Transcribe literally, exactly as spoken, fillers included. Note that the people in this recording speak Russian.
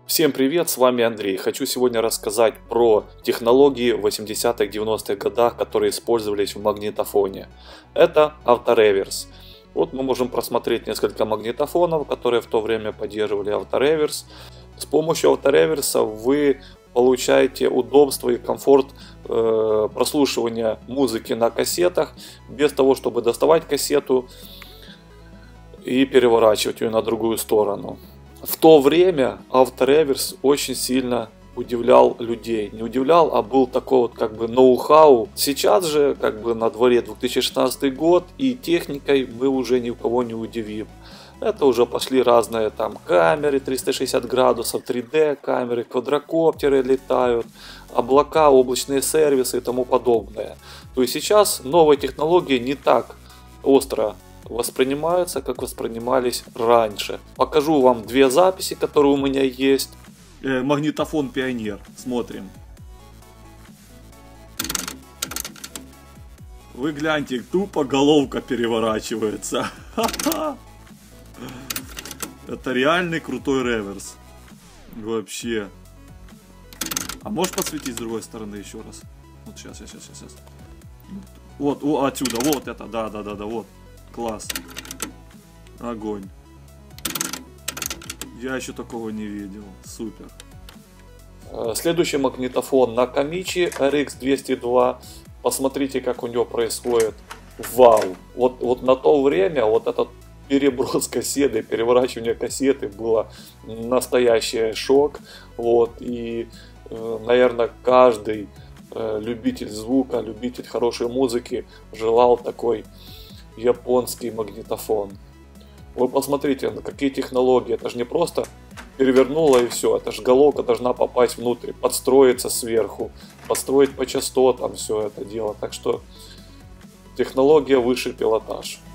Всем привет, с вами Андрей. Хочу сегодня рассказать про технологии в восьмидесятых-девяностых годах, которые использовались в магнитофоне. Это автореверс. Вот мы можем просмотреть несколько магнитофонов, которые в то время поддерживали автореверс. С помощью автореверса вы получаете удобство и комфорт э, прослушивания музыки на кассетах, без того, чтобы доставать кассету и переворачивать ее на другую сторону. В то время автореверс очень сильно удивлял людей. Не удивлял, а был такой вот как бы ноу-хау. Сейчас же как бы на дворе две тысячи шестнадцатый год, и техникой мы уже ни у кого не удивим. Это уже пошли разные там камеры триста шестьдесят градусов, три дэ камеры, квадрокоптеры летают, облака, облачные сервисы и тому подобное. То есть сейчас новые технологии не так остро воспринимаются, как воспринимались раньше. Покажу вам две записи, которые у меня есть. Э, магнитофон Пионер. Смотрим. Вы гляньте, тупо головка переворачивается. Это реальный крутой реверс. Вообще. А можешь подсветить с другой стороны еще раз? Вот сейчас, сейчас, сейчас, сейчас. Вот, о, отсюда, вот это, да, да, да, да, вот. Класс. Огонь. Я еще такого не видел. Супер. Следующий магнитофон Накамичи эр икс двести два. Посмотрите, как у него происходит. Вау. Вот, вот на то время вот этот переброс кассеты, переворачивание кассеты было настоящий шок. Вот. И, наверное, каждый любитель звука, любитель хорошей музыки желал такой японский магнитофон. Вы посмотрите, на какие технологии. Это же не просто перевернуло и все. Это же головка должна попасть внутрь, подстроиться сверху, подстроить по частотам все это дело. Так что технология высший пилотаж.